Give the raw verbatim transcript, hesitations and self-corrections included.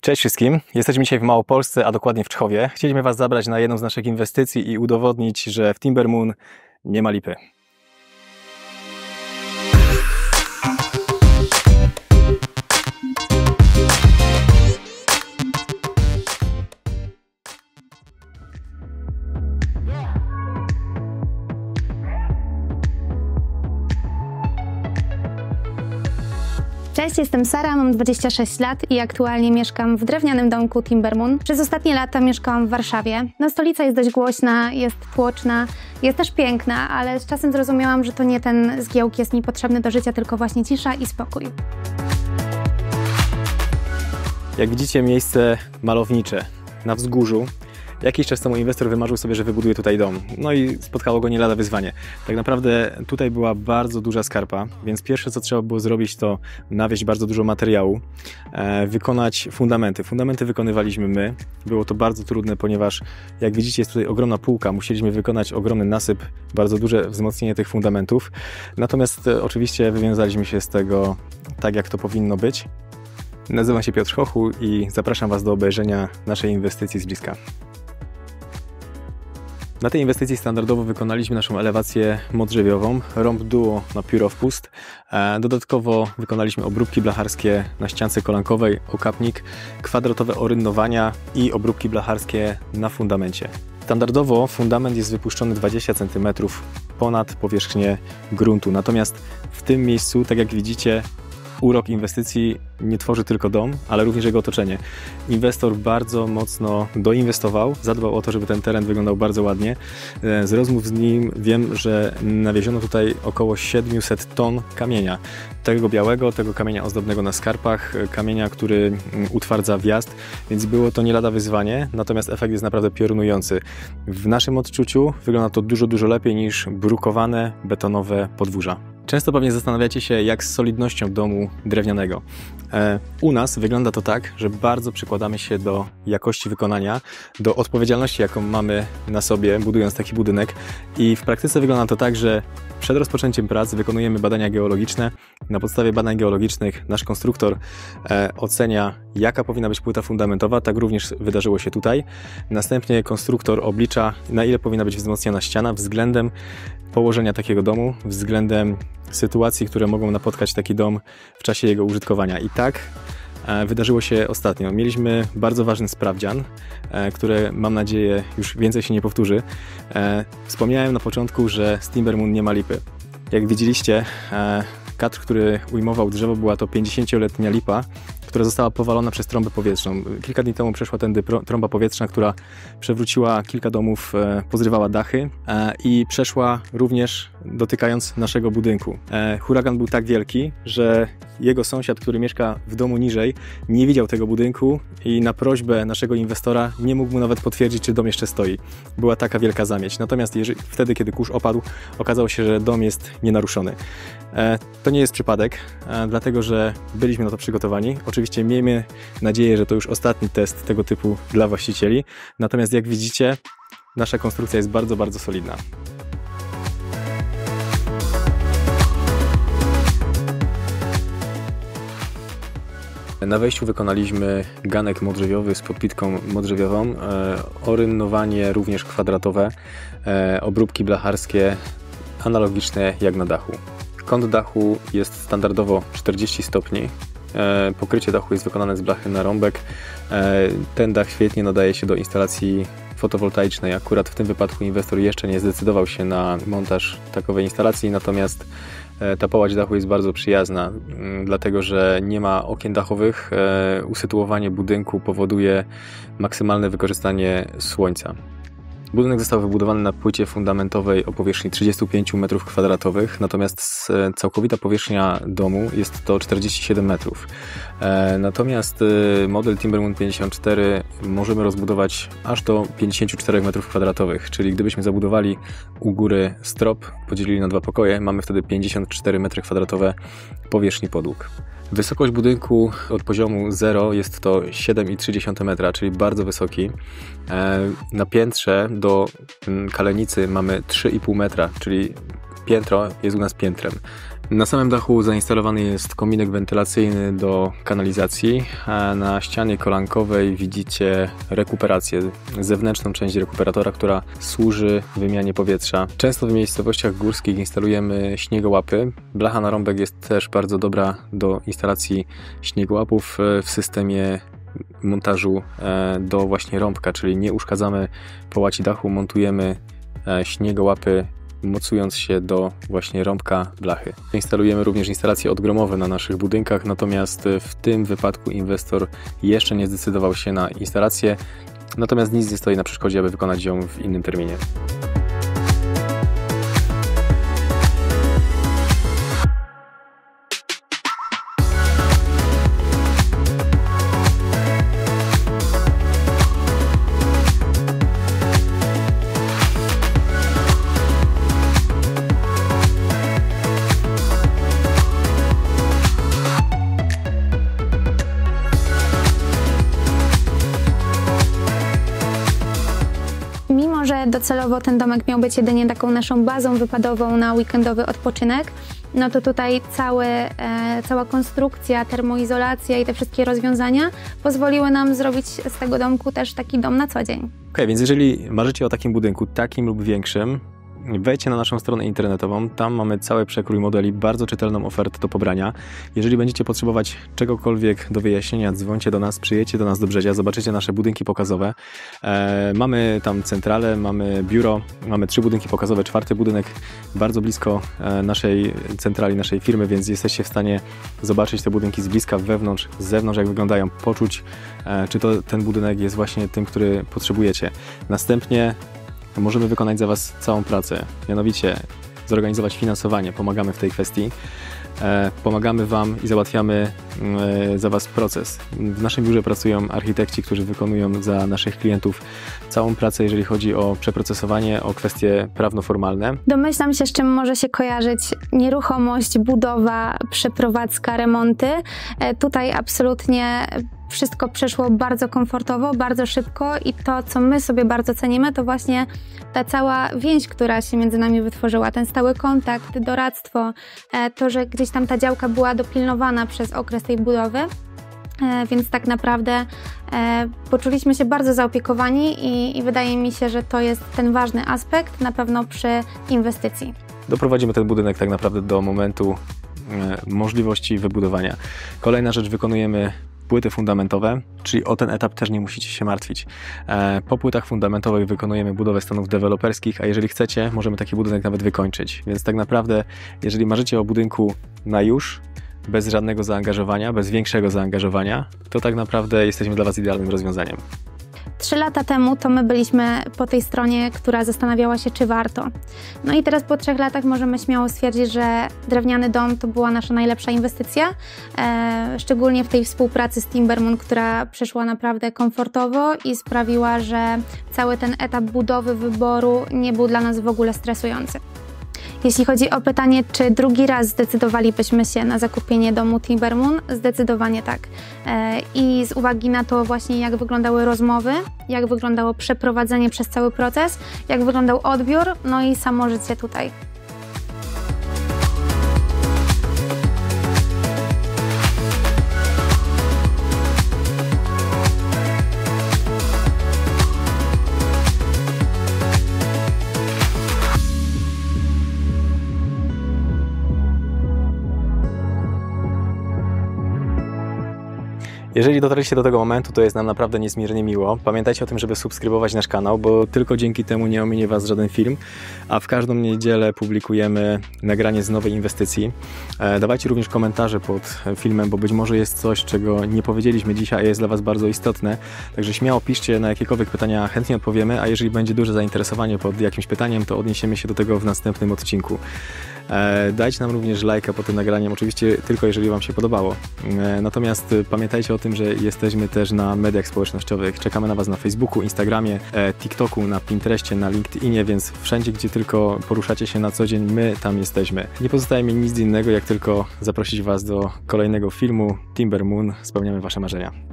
Cześć wszystkim, jesteśmy dzisiaj w Małopolsce, a dokładnie w Czchowie. Chcieliśmy Was zabrać na jedną z naszych inwestycji i udowodnić, że w Timber Moon nie ma lipy. Cześć, jestem Sara, mam dwadzieścia sześć lat i aktualnie mieszkam w drewnianym domku Timber Moon. Przez ostatnie lata mieszkałam w Warszawie. No, stolica jest dość głośna, jest tłoczna, jest też piękna, ale z czasem zrozumiałam, że to nie ten zgiełk jest mi potrzebny do życia, tylko właśnie cisza i spokój. Jak widzicie, miejsce malownicze na wzgórzu. Jakiś czas temu inwestor wymarzył sobie, że wybuduje tutaj dom. No i spotkało go nie lada wyzwanie. Tak naprawdę tutaj była bardzo duża skarpa, więc pierwsze co trzeba było zrobić, to nawieźć bardzo dużo materiału, e, wykonać fundamenty. Fundamenty wykonywaliśmy my. Było to bardzo trudne, ponieważ jak widzicie jest tutaj ogromna półka. Musieliśmy wykonać ogromny nasyp, bardzo duże wzmocnienie tych fundamentów. Natomiast e, oczywiście wywiązaliśmy się z tego tak, jak to powinno być. Nazywam się Piotr Chochu i zapraszam Was do obejrzenia naszej inwestycji z bliska. Na tej inwestycji standardowo wykonaliśmy naszą elewację modrzewiową, rąb duo na pióro wpust. Dodatkowo wykonaliśmy obróbki blacharskie na ściance kolankowej, okapnik, kwadratowe orynnowania i obróbki blacharskie na fundamencie. Standardowo fundament jest wypuszczony dwadzieścia centymetrów ponad powierzchnię gruntu, natomiast w tym miejscu, tak jak widzicie, urok inwestycji nie tworzy tylko dom, ale również jego otoczenie. Inwestor bardzo mocno doinwestował, zadbał o to, żeby ten teren wyglądał bardzo ładnie. Z rozmów z nim wiem, że nawieziono tutaj około siedemset ton kamienia. Tego białego, tego kamienia ozdobnego na skarpach, kamienia, który utwardza wjazd, więc było to nie lada wyzwanie, natomiast efekt jest naprawdę piorunujący. W naszym odczuciu wygląda to dużo, dużo lepiej niż brukowane, betonowe podwórza. Często pewnie zastanawiacie się, jak z solidnością domu drewnianego. E, u nas wygląda to tak, że bardzo przykładamy się do jakości wykonania, do odpowiedzialności, jaką mamy na sobie, budując taki budynek. I w praktyce wygląda to tak, że przed rozpoczęciem prac wykonujemy badania geologiczne. Na podstawie badań geologicznych nasz konstruktor e, ocenia, jaka powinna być płyta fundamentowa. Tak również wydarzyło się tutaj. Następnie konstruktor oblicza, na ile powinna być wzmocniona ściana względem położenia takiego domu, względem sytuacji, które mogą napotkać taki dom w czasie jego użytkowania. I tak e, wydarzyło się ostatnio. Mieliśmy bardzo ważny sprawdzian, e, który mam nadzieję już więcej się nie powtórzy. E, wspomniałem na początku, że z Timber Moon nie ma lipy. Jak widzieliście, e, kadr, który ujmował drzewo, była to pięćdziesięcioletnia lipa, która została powalona przez trąbę powietrzną. Kilka dni temu przeszła tędy trąba powietrzna, która przewróciła kilka domów, e, pozrywała dachy e, i przeszła również dotykając naszego budynku. E, huragan był tak wielki, że jego sąsiad, który mieszka w domu niżej, nie widział tego budynku i na prośbę naszego inwestora nie mógł mu nawet potwierdzić, czy dom jeszcze stoi. Była taka wielka zamieć. Natomiast jeżeli, wtedy, kiedy kurz opadł, okazało się, że dom jest nienaruszony. E, to nie jest przypadek, e, dlatego że byliśmy na to przygotowani. Oczywiście miejmy nadzieję, że to już ostatni test tego typu dla właścicieli. Natomiast jak widzicie, nasza konstrukcja jest bardzo, bardzo solidna. Na wejściu wykonaliśmy ganek modrzewiowy z podpitką modrzewiową, e, orynnowanie również kwadratowe, e, obróbki blacharskie analogiczne jak na dachu. Kąt dachu jest standardowo czterdzieści stopni. E, pokrycie dachu jest wykonane z blachy na rąbek. E, ten dach świetnie nadaje się do instalacji fotowoltaicznej. Akurat w tym wypadku inwestor jeszcze nie zdecydował się na montaż takowej instalacji, natomiast e, ta połać dachu jest bardzo przyjazna, m, dlatego że nie ma okien dachowych. E, usytuowanie budynku powoduje maksymalne wykorzystanie słońca. Budynek został wybudowany na płycie fundamentowej o powierzchni trzydziestu pięciu metrów kwadratowych, natomiast całkowita powierzchnia domu jest to czterdzieści siedem metrów. Natomiast model Timber Moon pięćdziesiąt cztery możemy rozbudować aż do pięćdziesięciu czterech metrów kwadratowych, czyli gdybyśmy zabudowali u góry strop, podzielili na dwa pokoje, mamy wtedy pięćdziesiąt cztery metry kwadratowe powierzchni podłóg. Wysokość budynku od poziomu zero jest to siedem przecinek trzy metra, czyli bardzo wysoki. Na piętrze do kalenicy mamy trzy i pół metra, czyli piętro jest u nas piętrem. Na samym dachu zainstalowany jest kominek wentylacyjny do kanalizacji, a na ścianie kolankowej widzicie rekuperację, zewnętrzną część rekuperatora, która służy wymianie powietrza. Często w miejscowościach górskich instalujemy śniegołapy. Blacha na rąbek jest też bardzo dobra do instalacji śniegołapów w systemie montażu do właśnie rąbka, czyli nie uszkadzamy połaci dachu, montujemy śniegołapy mocując się do właśnie rąbka blachy. Instalujemy również instalacje odgromowe na naszych budynkach, natomiast w tym wypadku inwestor jeszcze nie zdecydował się na instalację, natomiast nic nie stoi na przeszkodzie, aby wykonać ją w innym terminie. Mimo że docelowo ten domek miał być jedynie taką naszą bazą wypadową na weekendowy odpoczynek, no to tutaj cały, e, cała konstrukcja, termoizolacja i te wszystkie rozwiązania pozwoliły nam zrobić z tego domku też taki dom na co dzień. Okej, okay, więc jeżeli marzycie o takim budynku, takim lub większym, wejdźcie na naszą stronę internetową, tam mamy cały przekrój modeli, bardzo czytelną ofertę do pobrania. Jeżeli będziecie potrzebować czegokolwiek do wyjaśnienia, dzwońcie do nas, przyjedźcie do nas do Brzezia, zobaczycie nasze budynki pokazowe. E, mamy tam centralę, mamy biuro, mamy trzy budynki pokazowe, czwarty budynek bardzo blisko e, naszej centrali, naszej firmy, więc jesteście w stanie zobaczyć te budynki z bliska, wewnątrz, z zewnątrz, jak wyglądają, poczuć, e, czy to ten budynek jest właśnie tym, który potrzebujecie. Następnie możemy wykonać za Was całą pracę, mianowicie zorganizować finansowanie, pomagamy w tej kwestii, e, pomagamy Wam i załatwiamy e, za Was proces. W naszym biurze pracują architekci, którzy wykonują za naszych klientów całą pracę, jeżeli chodzi o przeprocesowanie, o kwestie prawno-formalne. Domyślam się, z czym może się kojarzyć nieruchomość, budowa, przeprowadzka, remonty. E, tutaj absolutnie wszystko przeszło bardzo komfortowo, bardzo szybko i to, co my sobie bardzo cenimy, to właśnie ta cała więź, która się między nami wytworzyła, ten stały kontakt, doradztwo, to, że gdzieś tam ta działka była dopilnowana przez okres tej budowy, więc tak naprawdę poczuliśmy się bardzo zaopiekowani i, i wydaje mi się, że to jest ten ważny aspekt na pewno przy inwestycji. Doprowadzimy ten budynek tak naprawdę do momentu możliwości wybudowania. Kolejna rzecz, wykonujemy płyty fundamentowe, czyli o ten etap też nie musicie się martwić. Po płytach fundamentowych wykonujemy budowę stanów deweloperskich, a jeżeli chcecie, możemy taki budynek nawet wykończyć. Więc tak naprawdę, jeżeli marzycie o budynku na już, bez żadnego zaangażowania, bez większego zaangażowania, to tak naprawdę jesteśmy dla Was idealnym rozwiązaniem. Trzy lata temu to my byliśmy po tej stronie, która zastanawiała się, czy warto. No i teraz po trzech latach możemy śmiało stwierdzić, że drewniany dom to była nasza najlepsza inwestycja, e, szczególnie w tej współpracy z Timbermoon, która przeszła naprawdę komfortowo i sprawiła, że cały ten etap budowy, wyboru nie był dla nas w ogóle stresujący. Jeśli chodzi o pytanie, czy drugi raz zdecydowalibyśmy się na zakupienie domu Timbermoon, zdecydowanie tak. I z uwagi na to właśnie, jak wyglądały rozmowy, jak wyglądało przeprowadzenie przez cały proces, jak wyglądał odbiór, no i samo życie tutaj. Jeżeli dotarliście do tego momentu, to jest nam naprawdę niezmiernie miło. Pamiętajcie o tym, żeby subskrybować nasz kanał, bo tylko dzięki temu nie ominie Was żaden film, a w każdą niedzielę publikujemy nagranie z nowej inwestycji. E, dawajcie również komentarze pod filmem, bo być może jest coś, czego nie powiedzieliśmy dzisiaj, a jest dla Was bardzo istotne. Także śmiało piszcie na jakiekolwiek pytania, chętnie odpowiemy, a jeżeli będzie duże zainteresowanie pod jakimś pytaniem, to odniesiemy się do tego w następnym odcinku. E, dajcie nam również lajka pod tym nagraniem, oczywiście tylko jeżeli Wam się podobało. E, natomiast pamiętajcie o tym, że jesteśmy też na mediach społecznościowych. Czekamy na Was na Facebooku, Instagramie, e, TikToku, na Pinterestie, na LinkedInie, więc wszędzie, gdzie tylko poruszacie się na co dzień, my tam jesteśmy. Nie pozostaje mi nic innego, jak tylko zaprosić Was do kolejnego filmu Timbermoon. Spełniamy Wasze marzenia.